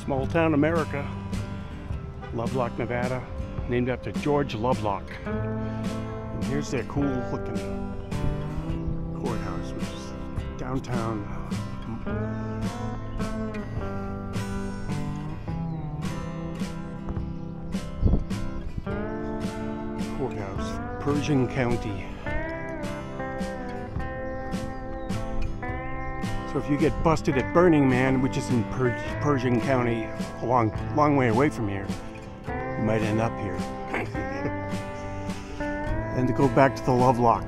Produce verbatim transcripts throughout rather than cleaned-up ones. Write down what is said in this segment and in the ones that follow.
Small town America, Lovelock, Nevada, named after George Lovelock. And here's their cool looking courthouse, which is downtown. Courthouse, Pershing County. So if you get busted at Burning Man, which is in per Pershing County, a long, long way away from here, you might end up here. And to go back to the Lovelock.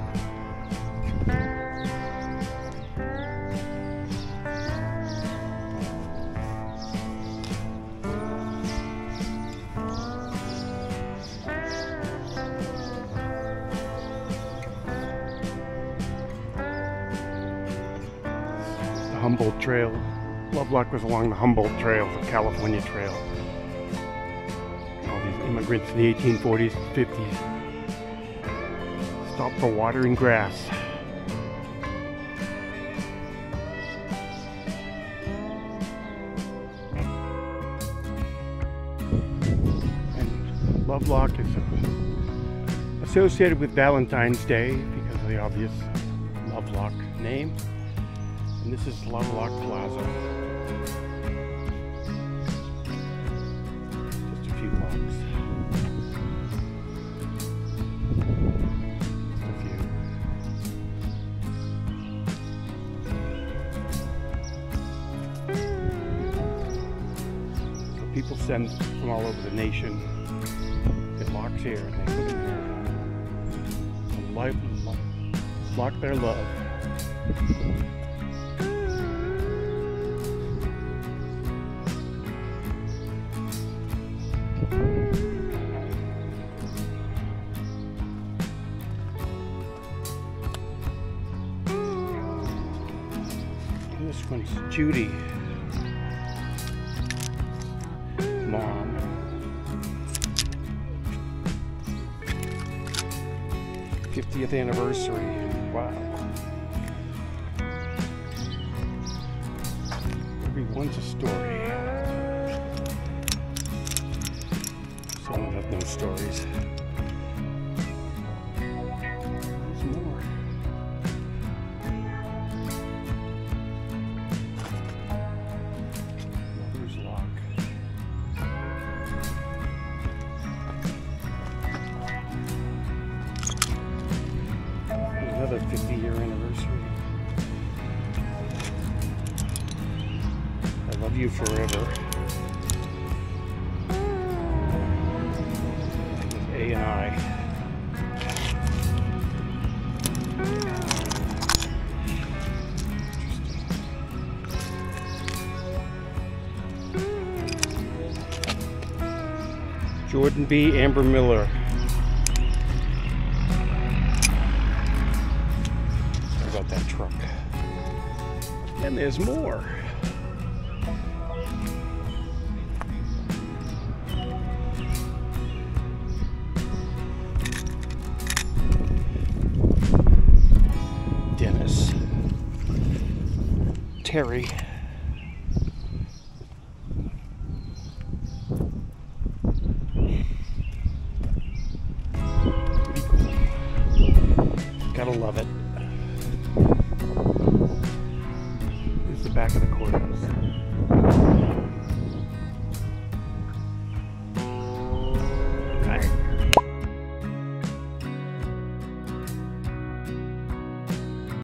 Humboldt Trail. Lovelock was along the Humboldt Trail, the California Trail. All these immigrants in the eighteen forties and fifties stopped for water and grass. And Lovelock is associated with Valentine's Day because of the obvious Lovelock name. And this is Lovelock Plaza. Just a few blocks. Just a few. So people send from all over the nation. Get locks here and they put them here. Life, lock their love. This one's Judy, mom. fiftieth anniversary. Wow. Everyone's a story. Some have no stories. There's more. Mother's Lock. Another fifty year anniversary. I love you forever. A and I. Jordan B. Amber Miller. What about that truck? And there's more. Dennis. Terry. Gotta love it.